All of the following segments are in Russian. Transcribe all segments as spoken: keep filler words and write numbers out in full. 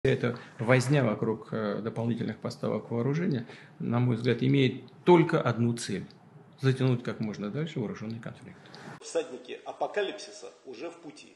Эта возня вокруг дополнительных поставок вооружения, на мой взгляд, имеет только одну цель – затянуть как можно дальше вооруженный конфликт. Всадники апокалипсиса уже в пути.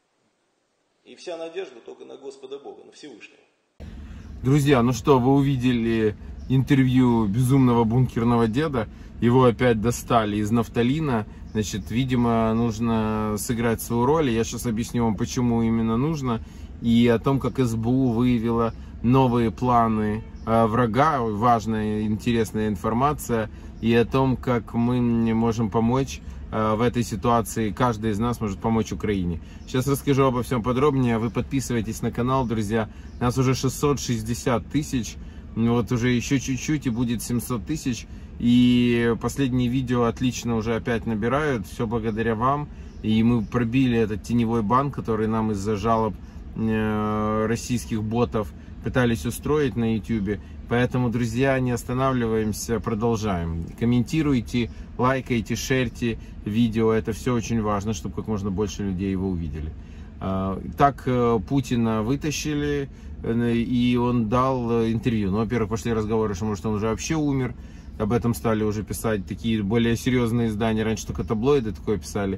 И вся надежда только на Господа Бога, на Всевышнего. Друзья, ну что, вы увидели интервью безумного бункерного деда. Его опять достали из нафталина. Значит, видимо, нужно сыграть свою роль. Я сейчас объясню вам, почему именно нужно. И о том, как эс бэ у выявила новые планы врага. Важная, интересная информация. И о том, как мы можем помочь в этой ситуации. Каждый из нас может помочь Украине. Сейчас расскажу обо всем подробнее. Вы подписывайтесь на канал, друзья. Нас уже шестьсот шестьдесят тысяч. Вот уже еще чуть-чуть и будет семьсот тысяч. И последние видео отлично уже опять набирают. Все благодаря вам. И мы пробили этот теневой бан, который нам из-за жалоб российских ботов пытались устроить на ютубе. Поэтому, друзья, не останавливаемся, продолжаем. Комментируйте, лайкайте, шерьте видео. Это все очень важно, чтобы как можно больше людей его увидели. Так Путина вытащили, и он дал интервью. Ну, во-первых, пошли разговоры, что, может, он уже вообще умер. Об этом стали уже писать такие более серьезные издания. Раньше только таблоиды такое писали.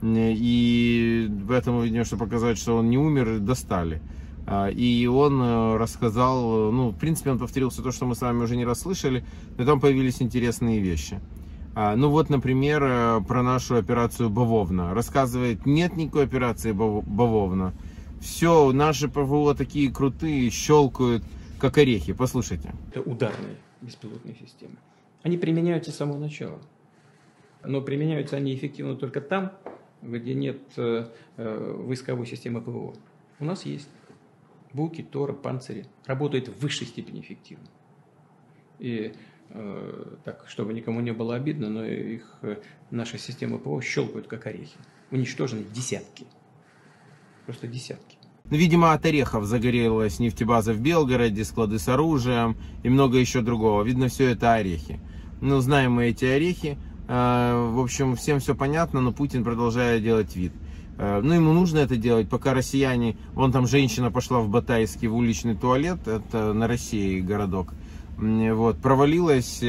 И в этом видео, чтобы показать, что он не умер, достали. И он рассказал, ну, в принципе, он повторил все то, что мы с вами уже не раз слышали, но там появились интересные вещи. Ну вот, например, про нашу операцию «Бавовна». Рассказывает, нет никакой операции «Бавовна». Все, наши ПВО такие крутые, щелкают, как орехи. Послушайте. Это ударные беспилотные системы. Они применяются с самого начала. Но применяются они эффективно только там, где нет э, войсковой системы ПВО. У нас есть Буки, Торы, Панцири. Работают в высшей степени эффективно. И э, так, чтобы никому не было обидно, но их э, наши системы ПВО щелкают как орехи. Уничтожены десятки. Просто десятки. Видимо, от орехов загорелась нефтебаза в Белгороде, склады с оружием и много еще другого. Видно, все это орехи. Ну, знаем мы эти орехи. В общем, всем все понятно, но Путин продолжает делать вид. Ну, ему нужно это делать, пока россияне... Вон там женщина пошла в Батайский в уличный туалет, это на России городок. Вот, провалилась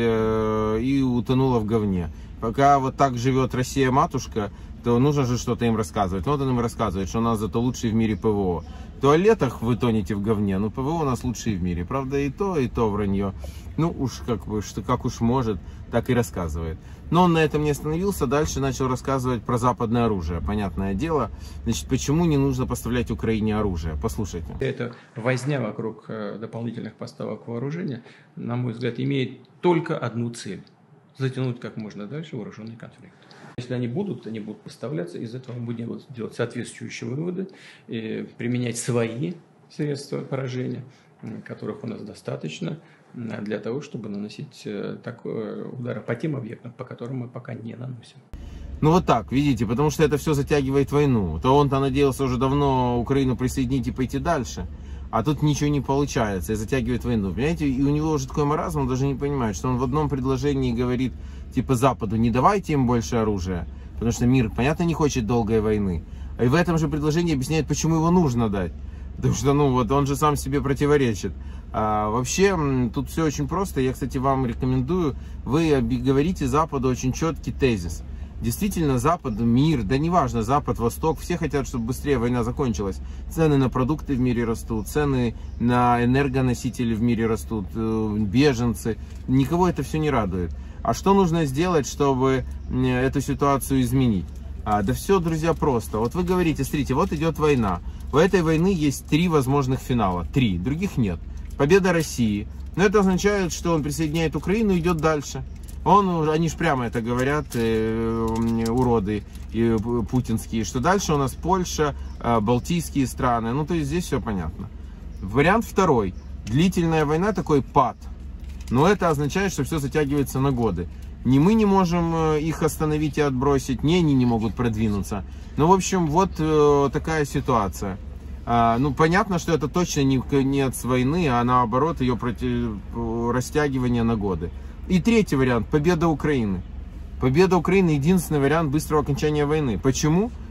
и утонула в говне. Пока вот так живет Россия-матушка, то нужно же что-то им рассказывать. Вот он им рассказывает, что у нас зато лучший в мире ПВО. В туалетах вы тонете в говне, но ПВО у нас лучший в мире. Правда, и то, и то вранье. Ну уж как бы, что, как уж может, так и рассказывает. Но он на этом не остановился, дальше начал рассказывать про западное оружие. Понятное дело. Значит, почему не нужно поставлять Украине оружие? Послушайте. Эта возня вокруг дополнительных поставок вооружения, на мой взгляд, имеет только одну цель – затянуть как можно дальше вооруженный конфликт. Если они будут, они будут поставляться, из этого мы будем делать соответствующие выводы, и применять свои средства поражения, которых у нас достаточно, для того, чтобы наносить такой удары по тем объектам, по которым мы пока не наносим. Ну вот так, видите, потому что это все затягивает войну. То он-то надеялся уже давно Украину присоединить и пойти дальше, а тут ничего не получается и затягивает войну. Понимаете, и у него уже такой маразм, он даже не понимает, что он в одном предложении говорит, типа, Западу, не давайте им больше оружия, потому что мир, понятно, не хочет долгой войны. А и в этом же предложении объясняет, почему его нужно дать. Потому что, ну, вот он же сам себе противоречит. А, вообще, тут все очень просто. Я, кстати, вам рекомендую, вы говорите Западу очень четкий тезис. Действительно, Запад, мир, да неважно, Запад, Восток, все хотят, чтобы быстрее война закончилась. Цены на продукты в мире растут, цены на энергоносители в мире растут, беженцы. Никого это все не радует. А что нужно сделать, чтобы эту ситуацию изменить? А, да все, друзья, просто. Вот вы говорите, смотрите, вот идет война. У этой войны есть три возможных финала. Три, других нет. Победа России. Но это означает, что он присоединяет Украину и идет дальше. Он, они же прямо это говорят, э, уроды и путинские, что дальше у нас Польша, э, Балтийские страны. Ну, то есть здесь все понятно. Вариант второй. Длительная война, такой пад. Но это означает, что все затягивается на годы. Ни мы не можем их остановить и отбросить, ни они не могут продвинуться. Ну, в общем, вот э, такая ситуация. А, ну, понятно, что это точно не конец войны, а наоборот, ее против... растягивание на годы. И третий вариант – победа Украины. Победа Украины – единственный вариант быстрого окончания войны. Почему?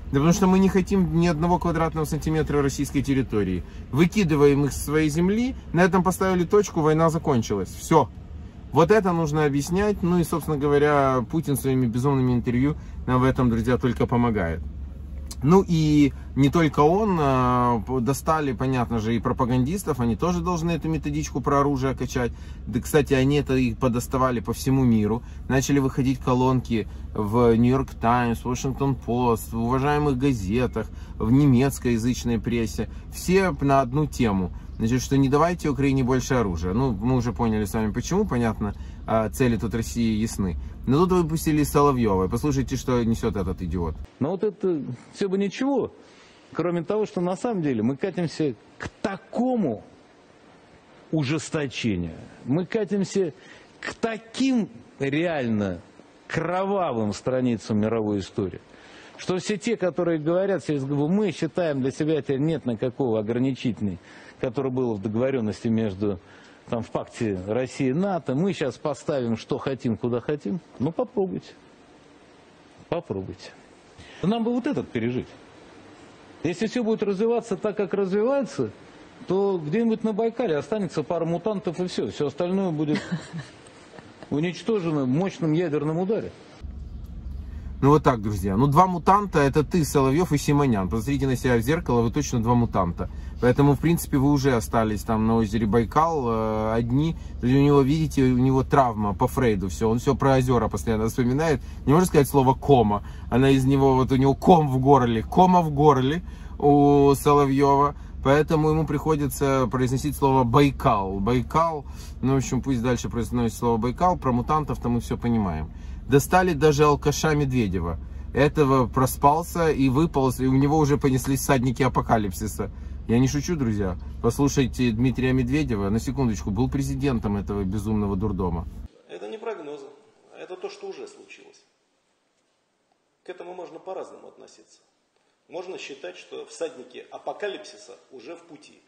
Да потому что мы не хотим ни одного квадратного сантиметра российской территории. Выкидываем их с своей земли, на этом поставили точку, война закончилась. Все. Вот это нужно объяснять. Ну и, собственно говоря, Путин своими безумными интервью нам в этом, друзья, только помогает. Ну и не только он, достали, понятно же, и пропагандистов, они тоже должны эту методичку про оружие качать. Да, кстати, они это их подоставали по всему миру. Начали выходить колонки в Нью-Йорк Таймс, Вашингтон Пост, в уважаемых газетах, в немецкоязычной прессе. Все на одну тему. Значит, что не давайте Украине больше оружия. Ну, мы уже поняли с вами почему, понятно, цели тут России ясны. Но тут выпустили Соловьева. Послушайте, что несет этот идиот. Но вот это все бы ничего, кроме того, что на самом деле мы катимся к такому ужесточению, мы катимся к таким реально кровавым страницам мировой истории, что все те, которые говорят, мы считаем для себя, это нет никакого ограничительного, который был в договоренности между, там, в пакте России и НАТО, мы сейчас поставим, что хотим, куда хотим. Ну, попробуйте. Попробуйте. Нам бы вот этот пережить. Если все будет развиваться так, как развивается, то где-нибудь на Байкале останется пара мутантов и все. Все остальное будет уничтожено в мощном ядерном ударе. Ну вот так, друзья. Ну два мутанта — это ты, Соловьев и Симонян. Посмотрите на себя в зеркало, вы точно два мутанта. Поэтому, в принципе, вы уже остались там на озере Байкал э, одни. У него, видите, у него травма по Фрейду, все. Он все про озера постоянно вспоминает. Не можно сказать слово кома. Она из него, вот у него ком в горле. Кома в горле у Соловьева. Поэтому ему приходится произносить слово Байкал. Байкал, ну, в общем, пусть дальше произносит слово Байкал. Про мутантов-то мы все понимаем. Достали даже алкаша Медведева. Этого проспался и выполз, и у него уже понеслись всадники апокалипсиса. Я не шучу, друзья. Послушайте Дмитрия Медведева, на секундочку, был президентом этого безумного дурдома. Это не прогнозы, это то, что уже случилось. К этому можно по-разному относиться. Можно считать, что всадники апокалипсиса уже в пути.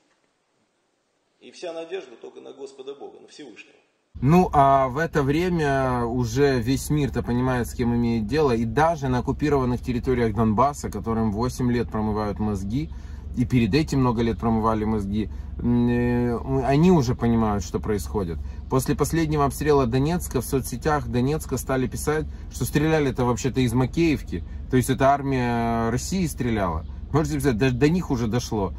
И вся надежда только на Господа Бога, на Всевышнего. Ну, а в это время уже весь мир-то понимает, с кем имеет дело. И даже на оккупированных территориях Донбасса, которым восемь лет промывают мозги, и перед этим много лет промывали мозги, они уже понимают, что происходит. После последнего обстрела Донецка в соцсетях Донецка стали писать, что стреляли-то вообще-то из Макеевки. То есть это армия России стреляла. Можете представить, даже до них уже дошло.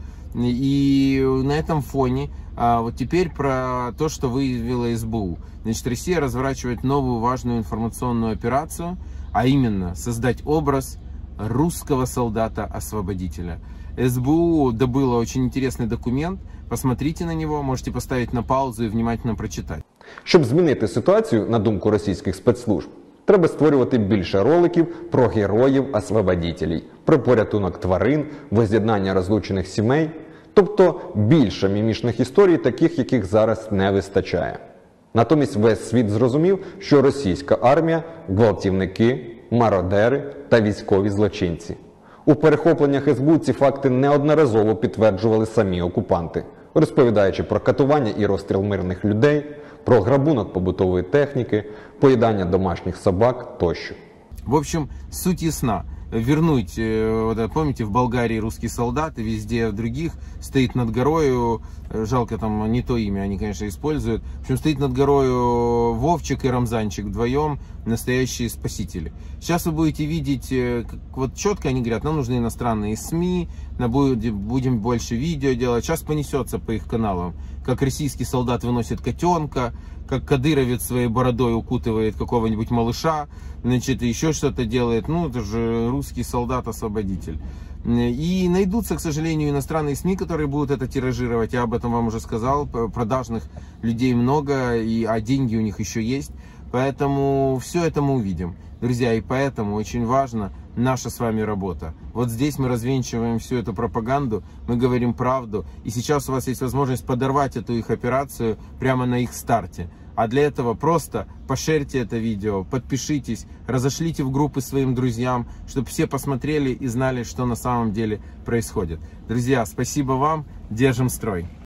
И на этом фоне а, вот теперь про то, что выявила эс бэ у. Значит, Россия разворачивает новую важную информационную операцию, а именно создать образ русского солдата-освободителя. эс бэ у добыла очень интересный документ. Посмотрите на него, можете поставить на паузу и внимательно прочитать. Щоб змінити ситуацію, на думку російських спецслужб, треба створювати більше роликів про героїв-освободителів, про порятунок тварин, воз'єднання розлучених сімей, тобто більше мімішних історій, таких, яких зараз не вистачає. Натомість весь світ зрозумів, що російська армія – гвалтівники, мародери та військові злочинці. У перехопленнях ес бэ у ці факти неодноразово підтверджували самі окупанти, розповідаючи про катування і розстріл мирних людей, про грабунок побутової техніки, поїдання домашніх собак тощо. В общем, суть ясна. Вернуть, вот, помните, в Болгарии русский солдат, и везде в других стоит над горою, жалко там не то имя они, конечно, используют, в общем, стоит над горою Вовчик и Рамзанчик вдвоем, настоящие спасители. Сейчас вы будете видеть, как, вот четко они говорят, нам нужны иностранные СМИ, будем больше видео делать. Сейчас понесется по их каналам, как российский солдат выносит котенка, как кадыровец своей бородой укутывает какого-нибудь малыша, значит, еще что-то делает. Ну, это же русский солдат-освободитель. И найдутся, к сожалению, иностранные СМИ, которые будут это тиражировать. Я об этом вам уже сказал. Продажных людей много, и, а деньги у них еще есть. Поэтому все это мы увидим. Друзья, и поэтому очень важна наша с вами работа. Вот здесь мы развенчиваем всю эту пропаганду, мы говорим правду. И сейчас у вас есть возможность подорвать эту их операцию прямо на их старте. А для этого просто пошерьте это видео, подпишитесь, разошлите в группы своим друзьям, чтобы все посмотрели и знали, что на самом деле происходит. Друзья, спасибо вам, держим строй.